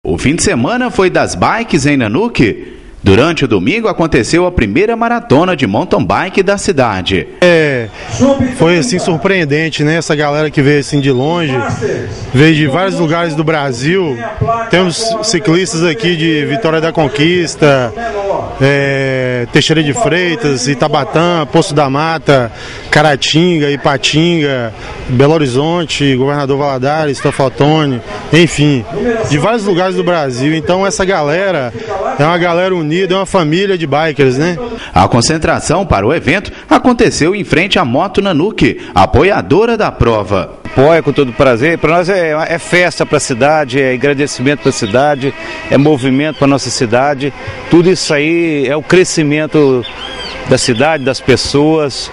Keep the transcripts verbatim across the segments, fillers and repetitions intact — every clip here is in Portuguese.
O fim de semana foi das bikes em Nanuque. Durante o domingo aconteceu a primeira maratona de mountain bike da cidade. É, foi assim surpreendente, né? Essa galera que veio assim de longe, veio de vários lugares do Brasil. Temos ciclistas aqui de Vitória da Conquista, é, Teixeira de Freitas, Itabatã, Poço da Mata, Caratinga, Ipatinga, Belo Horizonte, Governador Valadares, Teoflotone, enfim, de vários lugares do Brasil. Então essa galera é uma galera unida, é uma família de bikers, né? A concentração para o evento aconteceu em frente à Moto Nanuque, apoiadora da prova. Apoia com todo prazer. Para nós é, é festa para a cidade, é agradecimento para a cidade, é movimento para a nossa cidade. Tudo isso aí é o crescimento da cidade, das pessoas,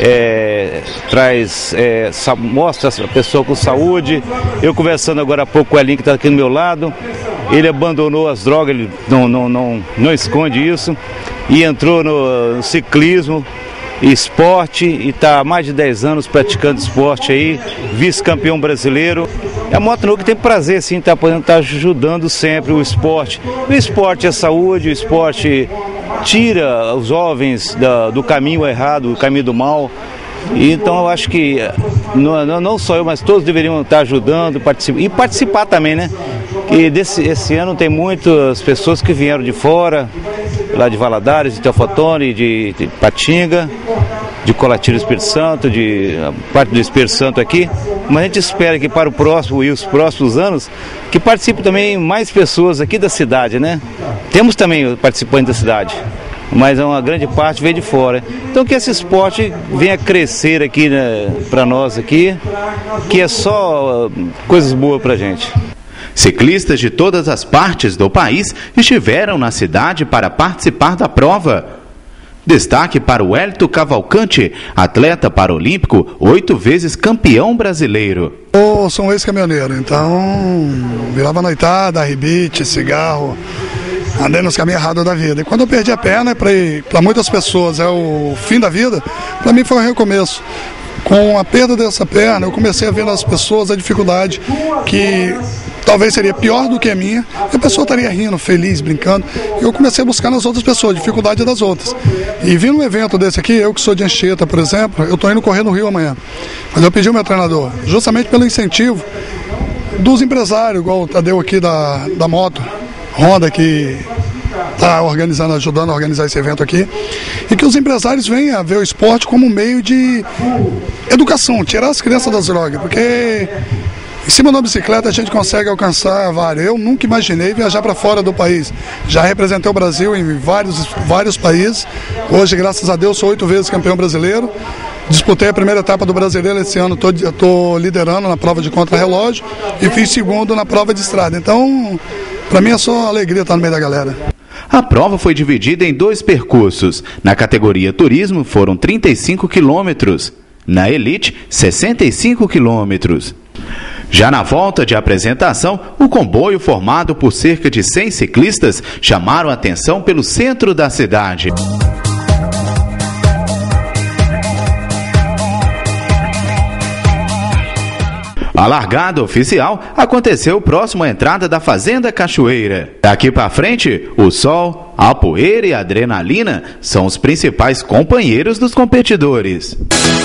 é, traz, é, mostra a pessoa com saúde. Eu conversando agora há pouco com o Elinho, que está aqui do meu lado, ele abandonou as drogas, ele não, não, não, não esconde isso, e entrou no, no ciclismo, esporte, e está há mais de dez anos praticando esporte aí, vice-campeão brasileiro. A Moto Nanuque tem prazer sim, está tá ajudando sempre o esporte. O esporte é saúde, o esporte tira os jovens da, do caminho errado, do caminho do mal. E então eu acho que não, não só eu, mas todos deveriam estar ajudando particip... e participar também, né? E desse, esse ano tem muitas pessoas que vieram de fora, lá de Valadares, de Teoflotone, de, de Patinga, de Colatina, Espírito Santo, de parte do Espírito Santo aqui. Mas a gente espera que para o próximo e os próximos anos que participem também mais pessoas aqui da cidade, né? Temos também participantes da cidade, mas uma grande parte veio de fora. Então que esse esporte venha crescer aqui, né, para nós aqui, que é só coisas boas para a gente. Ciclistas de todas as partes do país estiveram na cidade para participar da prova. Destaque para o Hélito Cavalcante, atleta paralímpico, oito vezes campeão brasileiro. Eu sou um ex-caminhoneiro, então virava noitada, rebite, cigarro, andei nos caminhos errados da vida. E quando eu perdi a perna, para muitas pessoas é o fim da vida, para mim foi um recomeço. Com a perda dessa perna, eu comecei a ver nas pessoas a dificuldade que talvez seria pior do que a minha, e a pessoa estaria rindo, feliz, brincando. E eu comecei a buscar nas outras pessoas, a dificuldade das outras. E vindo um evento desse aqui, eu que sou de Anchieta, por exemplo, eu estou indo correr no Rio amanhã. Mas eu pedi ao meu treinador, justamente pelo incentivo dos empresários, igual o Tadeu aqui da, da moto, Honda, que está organizando, ajudando a organizar esse evento aqui, e que os empresários venham a ver o esporte como um meio de educação, tirar as crianças das drogas, porque em cima da bicicleta a gente consegue alcançar vários. Eu nunca imaginei viajar para fora do país. Já representei o Brasil em vários, vários países. Hoje, graças a Deus, sou oito vezes campeão brasileiro. Disputei a primeira etapa do Brasileiro esse ano, estou liderando na prova de contrarrelógio e fiz segundo na prova de estrada. Então, para mim é só alegria estar no meio da galera. A prova foi dividida em dois percursos. Na categoria turismo foram trinta e cinco quilômetros. Na elite, sessenta e cinco quilômetros. Já na volta de apresentação, o comboio formado por cerca de cem ciclistas chamaram a atenção pelo centro da cidade. A largada oficial aconteceu próximo à entrada da Fazenda Cachoeira. Daqui para frente, o sol, a poeira e a adrenalina são os principais companheiros dos competidores.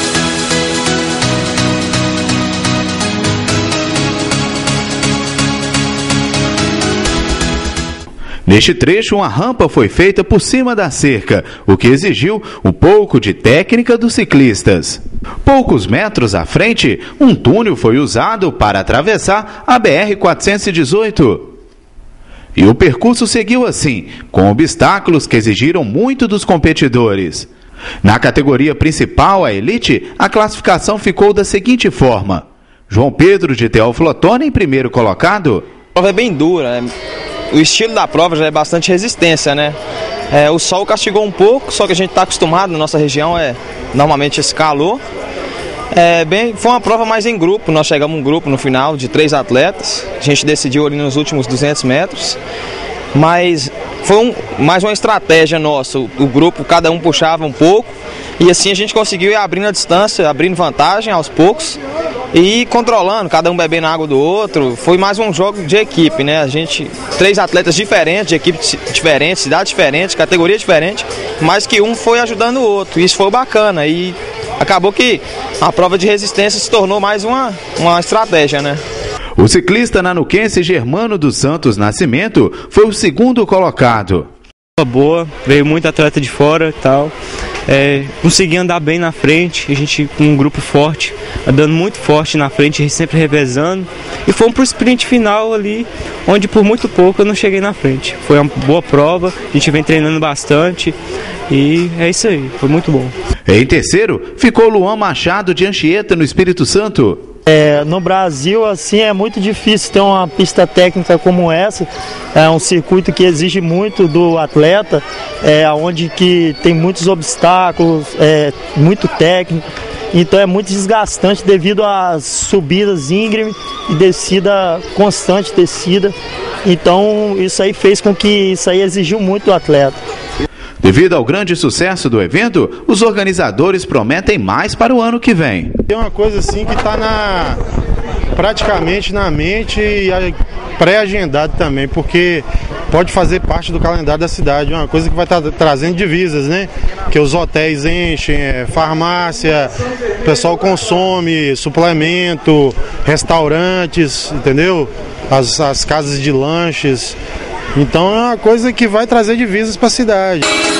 Neste trecho, uma rampa foi feita por cima da cerca, o que exigiu um pouco de técnica dos ciclistas. Poucos metros à frente, um túnel foi usado para atravessar a B R quatrocentos e dezoito. E o percurso seguiu assim, com obstáculos que exigiram muito dos competidores. Na categoria principal, a elite, a classificação ficou da seguinte forma: João Pedro de Teoflotone em primeiro colocado. A prova é bem dura, né? O estilo da prova já é bastante resistência, né? É, o sol castigou um pouco, só que a gente está acostumado, na nossa região é normalmente esse calor. É, bem, foi uma prova mais em grupo, nós chegamos um grupo no final de três atletas, a gente decidiu ali nos últimos duzentos metros, mas foi um, mais uma estratégia nossa, o, o grupo, cada um puxava um pouco, e assim a gente conseguiu ir abrindo a distância, abrindo vantagem aos poucos, e controlando, cada um bebendo água do outro. Foi mais um jogo de equipe, né? A gente, três atletas diferentes, de equipes diferentes, cidades diferentes, categorias diferentes, mas que um foi ajudando o outro. Isso foi bacana e acabou que a prova de resistência se tornou mais uma, uma estratégia, né? O ciclista nanuquense Germano dos Santos Nascimento foi o segundo colocado. Boa, veio muito atleta de fora e tal. É, consegui andar bem na frente, a gente com um grupo forte, andando muito forte na frente, a gente sempre revezando. E fomos para o sprint final ali, onde por muito pouco eu não cheguei na frente. Foi uma boa prova, a gente vem treinando bastante e é isso aí, foi muito bom. Em terceiro, ficou Luan Machado de Anchieta, no Espírito Santo. É, no Brasil, assim, é muito difícil ter uma pista técnica como essa. É um circuito que exige muito do atleta, é, onde que tem muitos obstáculos, é, muito técnico. Então é muito desgastante devido às subidas íngremes e descida constante, descida. Então isso aí fez com que isso aí exigiu muito do atleta. Devido ao grande sucesso do evento, os organizadores prometem mais para o ano que vem. Tem uma coisa assim que está na, praticamente na mente e pré-agendado também, porque pode fazer parte do calendário da cidade. Uma coisa que vai estar tá trazendo divisas, né? Que os hotéis enchem, é, farmácia, o pessoal consome, suplemento, restaurantes, entendeu? As, as casas de lanches. Então é uma coisa que vai trazer divisas para a cidade.